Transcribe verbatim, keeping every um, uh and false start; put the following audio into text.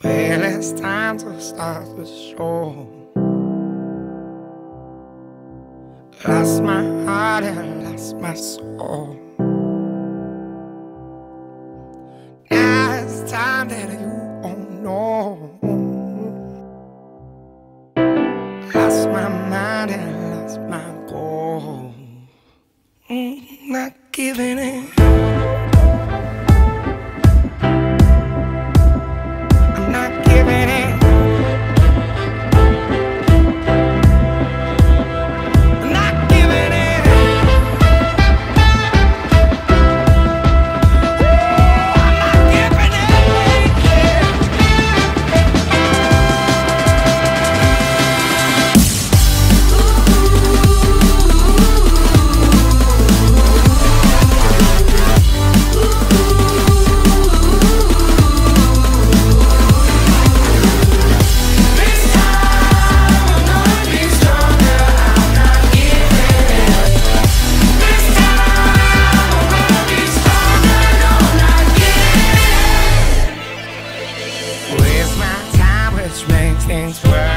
Well, it's time to start the show. Lost my heart and lost my soul. Now it's time that you won't know. Lost my mind and lost my goal. Mm, not giving in. Makes things worse.